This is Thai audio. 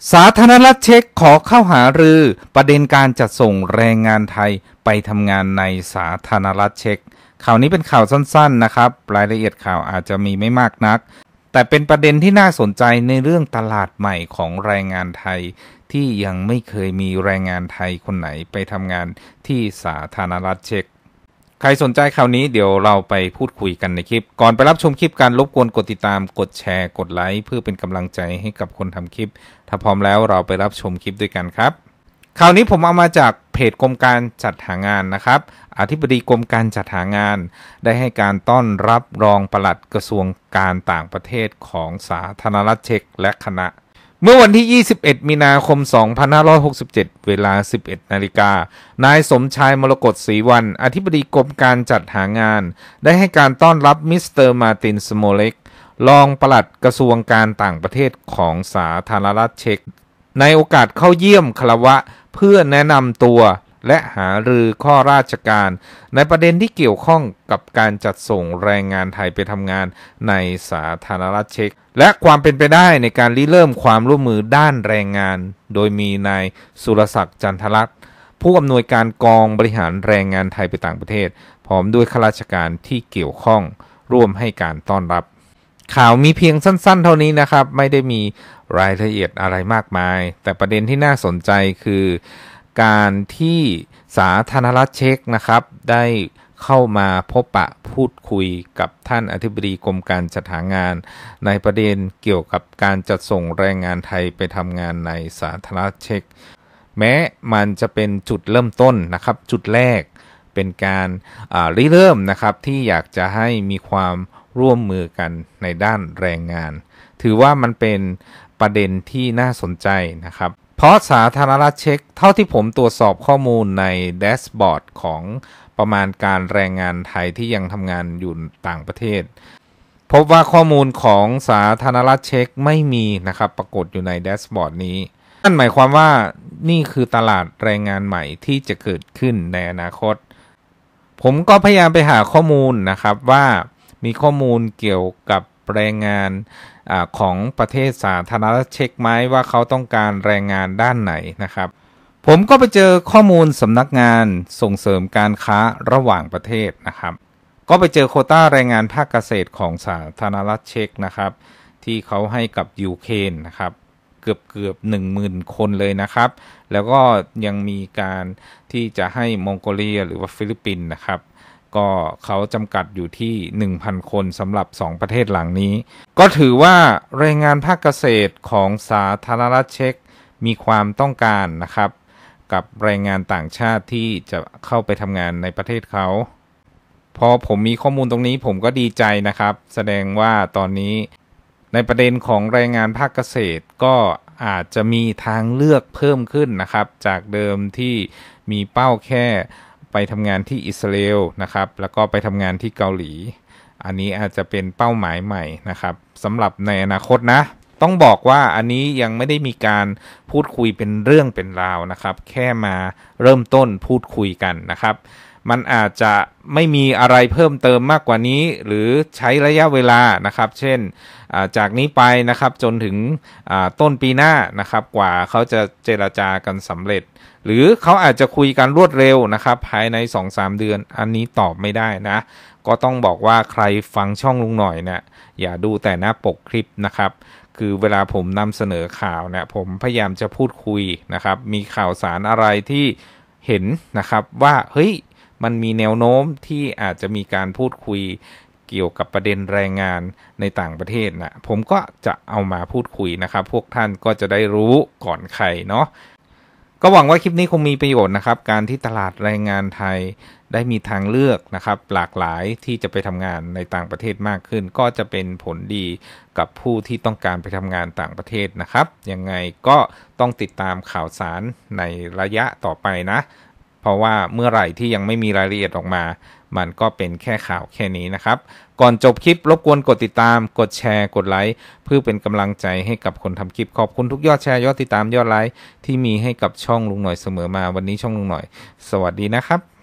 สาธารณรัฐเช็กขอเข้าหารือประเด็นการจัดส่งแรงงานไทยไปทำงานในสาธารณรัฐเช็กข่าวนี้เป็นข่าวสั้นๆนะครับรายละเอียดข่าวอาจจะมีไม่มากนักแต่เป็นประเด็นที่น่าสนใจในเรื่องตลาดใหม่ของแรงงานไทยที่ยังไม่เคยมีแรงงานไทยคนไหนไปทำงานที่สาธารณรัฐเช็กใครสนใจข่าวนี้เดี๋ยวเราไปพูดคุยกันในคลิปก่อนไปรับชมคลิปการรบกวนกดติดตามกดแชร์กดไลค์เพื่อเป็นกำลังใจให้กับคนทำคลิปถ้าพร้อมแล้วเราไปรับชมคลิปด้วยกันครับข่าวนี้ผมเอามาจากเพจกรมการจัดหางานนะครับอธิบดีกรมการจัดหางานได้ให้การต้อนรับรองปลัดกระทรวงการต่างประเทศของสาธารณรัฐเช็กและคณะเมื่อวันที่ 21 มีนาคม 2567 เวลา 11 นาฬิกานายสมชายมรกตศรีวรรณอธิบดีกรมการจัดหางานได้ให้การต้อนรับมิสเตอร์มาร์ติน สโมเล็กรองปลัดกระทรวงการต่างประเทศของสาธารณรัฐเช็กในโอกาสเข้าเยี่ยมคารวะเพื่อแนะนำตัวและหารือข้อราชการในประเด็นที่เกี่ยวข้องกับการจัดส่งแรงงานไทยไปทำงานในสาธารณรัฐเช็กและความเป็นไปได้ในการริเริ่มความร่วมมือด้านแรงงานโดยมีนายสุรศักดิ์จันทรัตน์ผู้อำนวยการกองบริหารแรงงานไทยไปต่างประเทศพร้อมด้วยข้าราชการที่เกี่ยวข้องร่วมให้การต้อนรับข่าวมีเพียงสั้นๆเท่านี้นะครับไม่ได้มีรายละเอียดอะไรมากมายแต่ประเด็นที่น่าสนใจคือการที่สาธารณรัฐเช็กนะครับได้เข้ามาพบปะพูดคุยกับท่านอธิบดีกรมการจัดหางานในประเด็นเกี่ยวกับการจัดส่งแรงงานไทยไปทำงานในสาธารณรัฐเช็กแม้มันจะเป็นจุดเริ่มต้นนะครับจุดแรกเป็นการริเริ่มนะครับที่อยากจะให้มีความร่วมมือกันในด้านแรงงานถือว่ามันเป็นประเด็นที่น่าสนใจนะครับเพราะสาธารณรัฐเช็กเท่าที่ผมตรวจสอบข้อมูลในแดชบอร์ดของประมาณการแรงงานไทยที่ยังทำงานอยู่ต่างประเทศพบว่าข้อมูลของสาธารณรัฐเช็กไม่มีนะครับปรากฏอยู่ในแดชบอร์ดนี้นั่นหมายความว่านี่คือตลาดแรงงานใหม่ที่จะเกิดขึ้นในอนาคตผมก็พยายามไปหาข้อมูลนะครับว่ามีข้อมูลเกี่ยวกับแรงงานของประเทศสาธารณรัฐเช็กไหมว่าเขาต้องการแรงงานด้านไหนนะครับผมก็ไปเจอข้อมูลสำนักงานส่งเสริมการค้าระหว่างประเทศนะครับก็ไปเจอโควต้าแรงงานภาคเกษตรของสาธารณรัฐเช็กนะครับที่เขาให้กับยูเครนนะครับเกือบ 10,000 คนเลยนะครับแล้วก็ยังมีการที่จะให้มองโกเลียหรือว่าฟิลิปปินส์นะครับก็เขาจำกัดอยู่ที่ 1,000 คนสำหรับ2ประเทศหลังนี้ก็ถือว่าแรงงานภาคเกษตรของสาธารณรัฐเช็กมีความต้องการนะครับกับแรงงานต่างชาติที่จะเข้าไปทำงานในประเทศเขาพอผมมีข้อมูลตรงนี้ผมก็ดีใจนะครับแสดงว่าตอนนี้ในประเด็นของแรงงานภาคเกษตรก็อาจจะมีทางเลือกเพิ่มขึ้นนะครับจากเดิมที่มีเป้าแค่ไปทำงานที่อิสราเอลนะครับแล้วก็ไปทำงานที่เกาหลีอันนี้อาจจะเป็นเป้าหมายใหม่นะครับสำหรับในอนาคตนะต้องบอกว่าอันนี้ยังไม่ได้มีการพูดคุยเป็นเรื่องเป็นราวนะครับแค่มาเริ่มต้นพูดคุยกันนะครับมันอาจจะไม่มีอะไรเพิ่มเติมมากกว่านี้หรือใช้ระยะเวลานะครับเช่นจากนี้ไปนะครับจนถึงต้นปีหน้านะครับกว่าเขาจะเจรจากันสำเร็จหรือเขาอาจจะคุยกันรวดเร็วนะครับภายใน 2-3 เดือนอันนี้ตอบไม่ได้นะก็ต้องบอกว่าใครฟังช่องลุงหน่อยเนี่ยอย่าดูแต่หน้าปกคลิปนะครับคือเวลาผมนำเสนอข่าวเนี่ยผมพยายามจะพูดคุยนะครับมีข่าวสารอะไรที่เห็นนะครับว่าเฮ้ยมันมีแนวโน้มที่อาจจะมีการพูดคุยเกี่ยวกับประเด็นแรงงานในต่างประเทศนะผมก็จะเอามาพูดคุยนะครับพวกท่านก็จะได้รู้ก่อนใครเนาะก็หวังว่าคลิปนี้คงมีประโยชน์นะครับการที่ตลาดแรงงานไทยได้มีทางเลือกนะครับหลากหลายที่จะไปทำงานในต่างประเทศมากขึ้นก็จะเป็นผลดีกับผู้ที่ต้องการไปทำงานต่างประเทศนะครับยังไงก็ต้องติดตามข่าวสารในระยะต่อไปนะเพราะว่าเมื่อไหร่ที่ยังไม่มีรายละเอียดออกมามันก็เป็นแค่ข่าวแค่นี้นะครับก่อนจบคลิปรบกวนกดติดตามกดแชร์กดไลค์เพื่อเป็นกำลังใจให้กับคนทำคลิปขอบคุณทุกยอดแชร์ยอดติดตามยอดไลค์ที่มีให้กับช่องลุงหน่อยเสมอมาวันนี้ช่องลุงหน่อยสวัสดีนะครับ